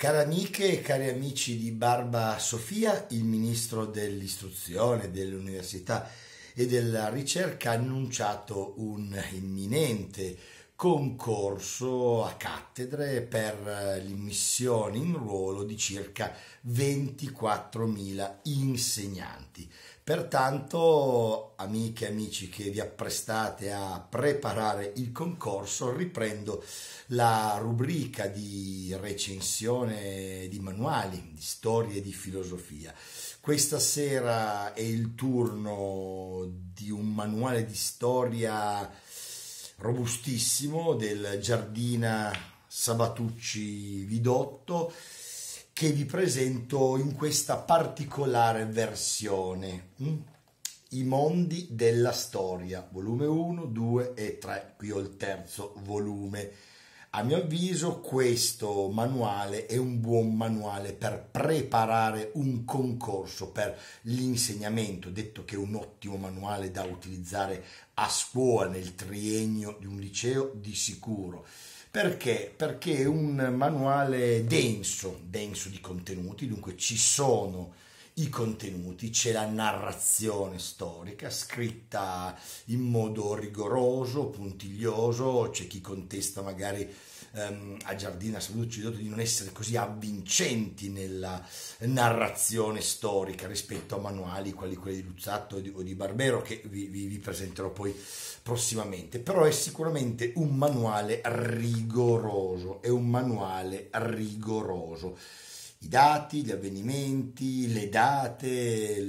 Care amiche e cari amici di Barba Sofia, il ministro dell'istruzione, dell'università e della ricerca ha annunciato un imminente concorso a cattedre per l'immissione in ruolo di circa 24.000 insegnanti. Pertanto, amiche e amici che vi apprestate a preparare il concorso, riprendo la rubrica di recensione di manuali, di storia e di filosofia. Questa sera è il turno di un manuale di storia robustissimo del Giardina Sabatucci Vidotto, che vi presento in questa particolare versione. I mondi della storia, volume 1, 2 e 3, qui ho il terzo volume. A mio avviso questo manuale è un buon manuale per preparare un concorso per l'insegnamento, detto che è un ottimo manuale da utilizzare a scuola nel triennio di un liceo di sicuro. Perché? Perché è un manuale denso di contenuti, dunque ci sono i contenuti, c'è la narrazione storica scritta in modo rigoroso, puntiglioso. C'è chi contesta magari a Giardina Sabatucci Vidotto di non essere così avvincenti nella narrazione storica rispetto a manuali quali quelli di Luzzatto o di Barbero, che vi presenterò poi prossimamente. Però è sicuramente un manuale rigoroso, I dati, gli avvenimenti, le date,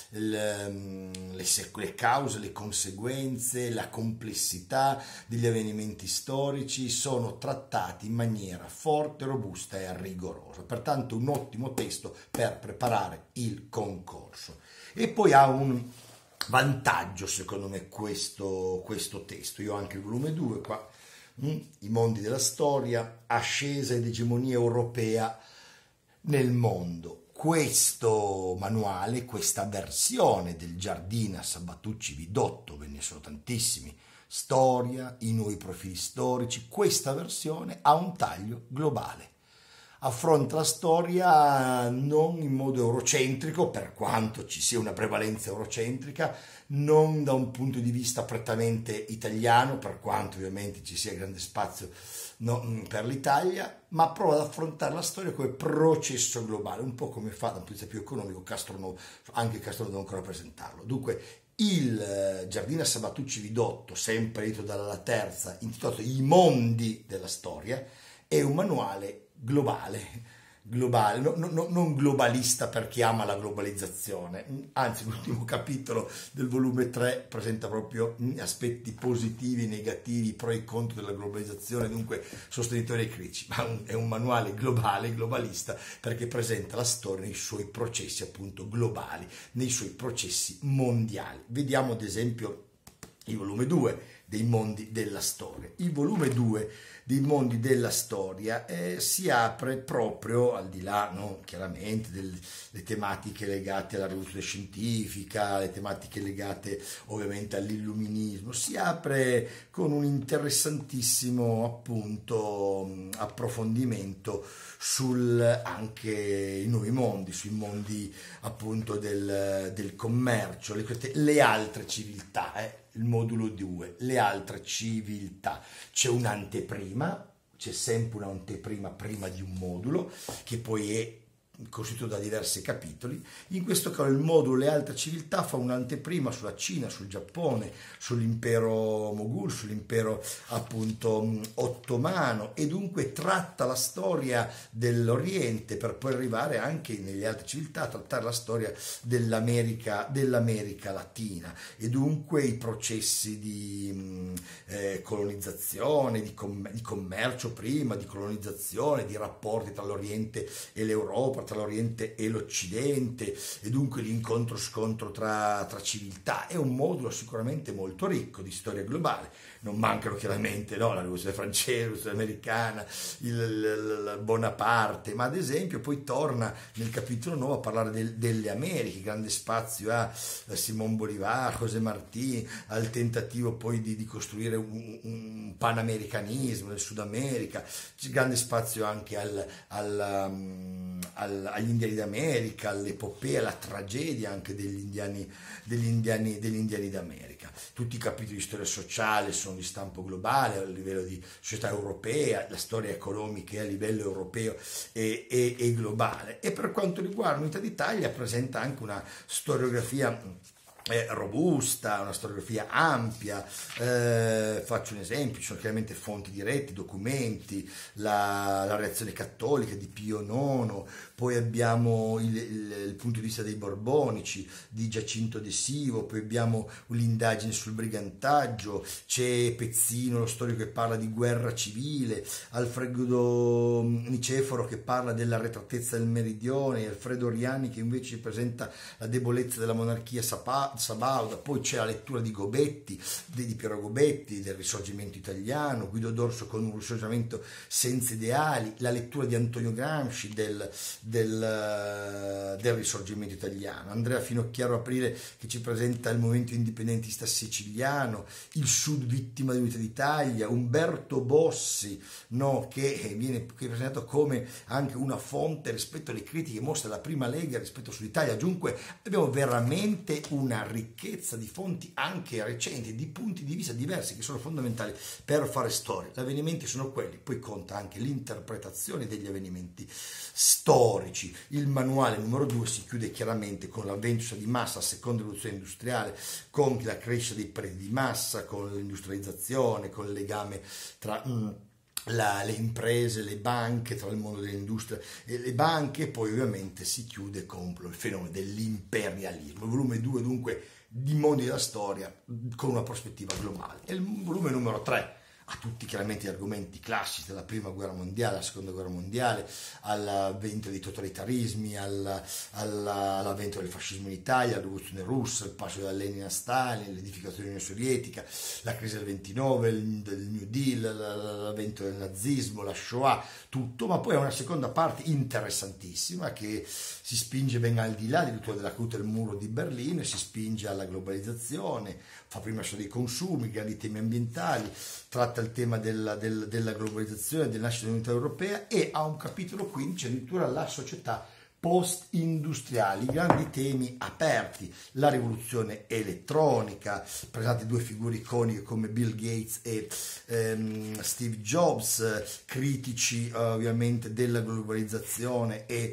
le cause, le conseguenze, la complessità degli avvenimenti storici sono trattati in maniera forte, robusta e rigorosa. Pertanto un ottimo testo per preparare il concorso. E poi ha un vantaggio, secondo me, questo testo. Io ho anche il volume 2 qua, I mondi della storia, ascesa ed egemonia europea nel mondo. Questo manuale, questa versione del Giardina Sabatucci Vidotto, ve ne sono tantissimi, storia, i nuovi profili storici, questa versione ha un taglio globale. Affronta la storia non in modo eurocentrico, per quanto ci sia una prevalenza eurocentrica, non da un punto di vista prettamente italiano, per quanto ovviamente ci sia grande spazio per l'Italia, ma prova ad affrontare la storia come processo globale, un po' come fa da un punto di vista più economico Castronovo, anche Castronovo deve ancora presentarlo. Dunque il Giardina Sabatucci Vidotto, sempre edito dalla Terza, intitolato I mondi della storia, è un manuale globale, non globalista per chi ama la globalizzazione, anzi l'ultimo capitolo del volume 3 presenta proprio aspetti positivi, negativi, pro e contro della globalizzazione, dunque sostenitori e critici, ma è un manuale globale, globalista, perché presenta la storia nei suoi processi appunto globali, nei suoi processi mondiali. Vediamo ad esempio il volume 2 dei mondi della storia. Il volume 2 dei mondi della storia si apre proprio, al di là chiaramente delle tematiche legate alla rivoluzione scientifica, le tematiche legate ovviamente all'illuminismo, si apre con un interessantissimo appunto approfondimento anche i nuovi mondi, sui mondi appunto del commercio, le altre civiltà, il modulo 2, le altre civiltà. C'è un'anteprima, c'è sempre un'anteprima prima di un modulo, che poi è costituito da diversi capitoli. In questo caso il modulo Le altre civiltà fa un'anteprima sulla Cina, sul Giappone, sull'impero Moghul, sull'impero appunto ottomano, e dunque tratta la storia dell'Oriente per poi arrivare anche nelle altre civiltà a trattare la storia dell'America Latina, e dunque i processi di colonizzazione, di commercio prima, di colonizzazione, di rapporti tra l'Oriente e l'Europa, tra l'Oriente e l'Occidente, e dunque l'incontro-scontro tra civiltà. È un modulo sicuramente molto ricco di storia globale. Non mancano chiaramente, no, la rivoluzione francese, la rivoluzione americana, il Bonaparte, ma ad esempio poi torna nel capitolo nuovo a parlare delle Americhe, grande spazio a Simón Bolívar, José Martí, al tentativo poi di costruire un panamericanismo del Sud America, c'è grande spazio anche agli indiani d'America, all'epopea, alla tragedia anche degli indiani d'America. Tutti i capitoli di storia sociale sono di stampo globale a livello di società europea, la storia economica è a livello europeo e globale. E per quanto riguarda l'Unità d'Italia presenta anche una storiografia robusta, una storiografia ampia. Faccio un esempio: ci sono chiaramente fonti diretti, documenti, la reazione cattolica di Pio IX, poi abbiamo il punto di vista dei borbonici di Giacinto De Sivo, poi abbiamo l'indagine sul brigantaggio, c'è Pezzino, lo storico, che parla di guerra civile, Alfredo Niceforo che parla dell'arretratezza del meridione, Alfredo Oriani che invece presenta la debolezza della monarchia sabauda. Poi c'è la lettura di Gobetti, di Piero Gobetti, del Risorgimento italiano, Guido Dorso con un risorgimento senza ideali, la lettura di Antonio Gramsci del Risorgimento italiano, Andrea Finocchiaro Aprile che ci presenta il movimento indipendentista siciliano, il Sud vittima dell'Unità d'Italia, Umberto Bossi, no, che viene presentato come anche una fonte rispetto alle critiche mosse dalla Prima Lega rispetto sull'Italia. Dunque abbiamo veramente una ricchezza di fonti anche recenti, di punti di vista diversi che sono fondamentali per fare storia. Gli avvenimenti sono quelli, poi conta anche l'interpretazione degli avvenimenti storici. Il manuale numero 2 si chiude chiaramente con l'avvento di massa, la seconda rivoluzione industriale, con la crescita dei prezzi di massa, con l'industrializzazione, con il legame tra le imprese, le banche, tra il mondo dell'industria e le banche. Poi ovviamente si chiude con il fenomeno dell'imperialismo. Il volume 2 dunque di mondi della storia con una prospettiva globale. E il volume numero 3 a tutti chiaramente gli argomenti classici dalla prima guerra mondiale, alla seconda guerra mondiale, all'avvento dei totalitarismi, all'avvento del fascismo in Italia, la rivoluzione russa, il passo da Lenin a Stalin, l'edificazione dell'Unione Sovietica, la crisi del 29, del New Deal, l'avvento del nazismo, la Shoah, tutto, ma poi è una seconda parte interessantissima che si spinge ben al di là di tutto della caduta del muro di Berlino e si spinge alla globalizzazione, fa prima dei consumi, grandi temi ambientali, tratta il tema della globalizzazione, della nascita dell'unità europea, e ha un capitolo 15 addirittura la società post-industriali, grandi temi aperti, la rivoluzione elettronica, presentate due figure iconiche come Bill Gates e Steve Jobs, critici ovviamente della globalizzazione e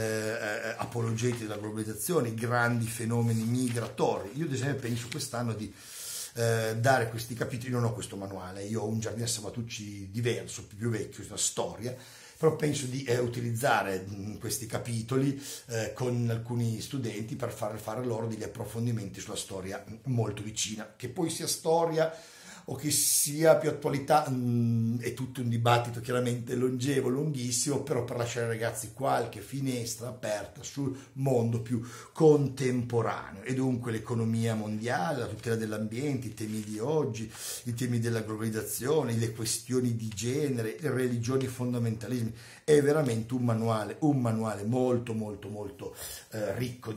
apologeti della globalizzazione, i grandi fenomeni migratori. Io ad esempio penso quest'anno di dare questi capitoli. Non ho questo manuale, io ho un Giardino Salvatucci diverso, più vecchio, una storia, però penso di utilizzare questi capitoli con alcuni studenti per fare loro degli approfondimenti sulla storia molto vicina, che poi sia storia o che sia più attualità, è tutto un dibattito chiaramente longevo, lunghissimo, però per lasciare ai ragazzi qualche finestra aperta sul mondo più contemporaneo. E dunque l'economia mondiale, la tutela dell'ambiente, i temi di oggi, i temi della globalizzazione, le questioni di genere, le religioni e i fondamentalismi. È veramente un manuale molto molto molto ricco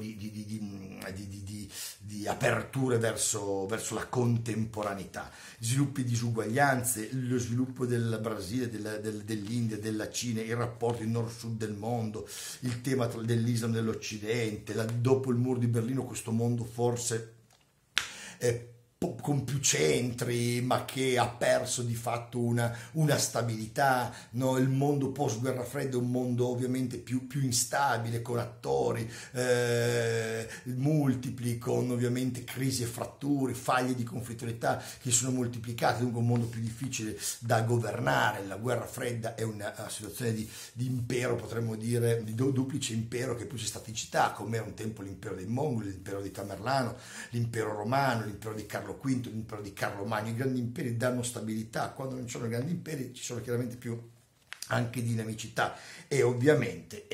di aperture verso la contemporaneità. Sviluppi di disuguaglianze, lo sviluppo del Brasile, dell'India, della Cina, i rapporti nord-sud del mondo, il tema dell'Islam dell'Occidente, dopo il muro di Berlino questo mondo forse con più centri, ma che ha perso di fatto una stabilità, no? Il mondo post guerra fredda è un mondo ovviamente più instabile, con attori multipli, con ovviamente crisi e fratture, faglie di conflittualità che sono moltiplicate, dunque un mondo più difficile da governare. La guerra fredda è una situazione di impero, potremmo dire, di duplice impero, che poi c'è staticità, come era un tempo l'impero dei Mongoli, l'impero di Tamerlano, l'impero romano, l'impero di Carlo V, l'impero di Carlo Magno. I grandi imperi danno stabilità. Quando non ci sono grandi imperi ci sono chiaramente più anche dinamicità e ovviamente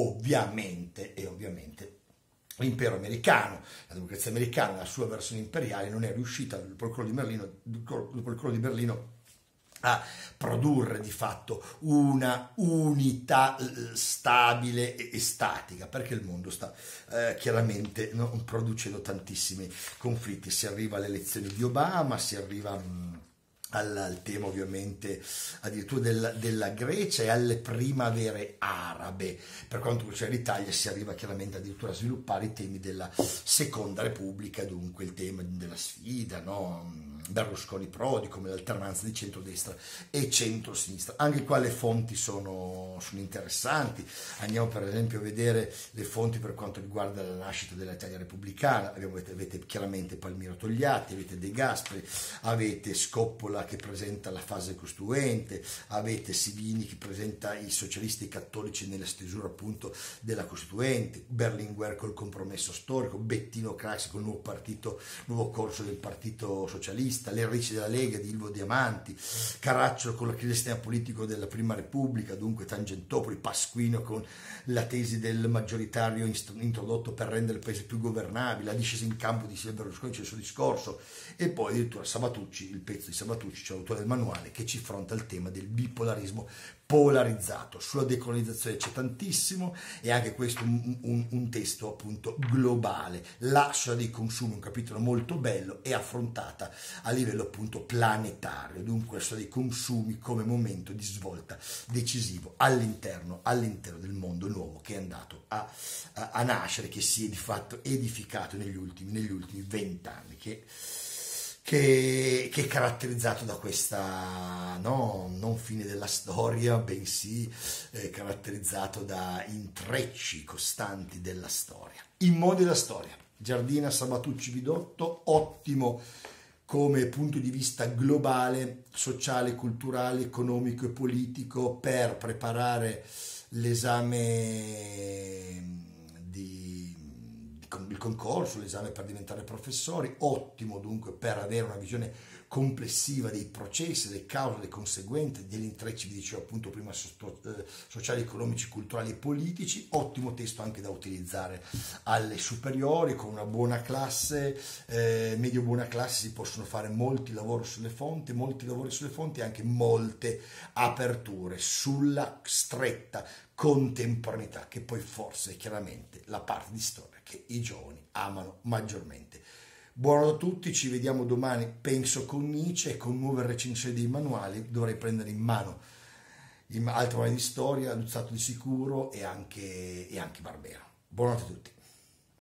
l'impero americano, la democrazia americana, la sua versione imperiale non è riuscita dopo il crollo di Berlino a produrre di fatto una unità stabile e statica, perché il mondo sta chiaramente producendo tantissimi conflitti. Si arriva alle elezioni di Obama, si arriva al tema ovviamente addirittura della Grecia e alle primavere arabe. Per quanto riguarda l'Italia si arriva chiaramente addirittura a sviluppare i temi della seconda repubblica, dunque il tema della sfida, no? Berlusconi-Prodi come l'alternanza di centrodestra e centrosinistra. Anche qua le fonti sono interessanti. Andiamo per esempio a vedere le fonti per quanto riguarda la nascita dell'Italia repubblicana. Avete chiaramente Palmiro Togliatti, avete De Gasperi, avete Scoppola che presenta la fase costituente, avete Sivini che presenta i socialisti cattolici nella stesura appunto della costituente, Berlinguer col compromesso storico, Bettino Craxi con il nuovo corso del partito socialista, le radici della Lega di Ilvo Diamanti, Caracciolo con la crisi del sistema politico della Prima Repubblica, dunque Tangentopoli, Pasquino con la tesi del maggioritario introdotto per rendere il paese più governabile, la discesa in campo di Silvio Berlusconi, c'è il suo discorso, e poi addirittura Sabatucci, il pezzo di Sabatucci, cioè l'autore del manuale, che ci affronta il tema del bipolarismo polarizzato. Sulla decolonizzazione c'è tantissimo, e anche questo un testo appunto globale. La società dei consumi, un capitolo molto bello, è affrontata a livello appunto planetario, dunque la società dei consumi come momento di svolta decisivo all'interno del mondo nuovo che è andato a nascere, che si è di fatto edificato negli ultimi 20 anni, che è caratterizzato da questa non fine della storia, bensì caratterizzato da intrecci costanti della storia. I modi della storia. Giardina, Sabatucci, Vidotto, ottimo come punto di vista globale, sociale, culturale, economico e politico per preparare l'esame il concorso, l'esame per diventare professori. Ottimo dunque per avere una visione complessiva dei processi, delle cause, delle conseguenze, degli intrecci, vi dicevo appunto prima, sociali, economici, culturali e politici. Ottimo testo anche da utilizzare alle superiori con una buona classe, medio buona classe. Si possono fare molti lavori sulle fonti e anche molte aperture sulla stretta contemporaneità, che poi forse è chiaramente la parte di storia che i giovani amano maggiormente. Buono a tutti, ci vediamo domani, penso con Nietzsche e con nuove recensioni dei manuali. Dovrei prendere in mano altri manuali di storia, Luzzatto di sicuro e anche Barbero. Buonanotte a tutti.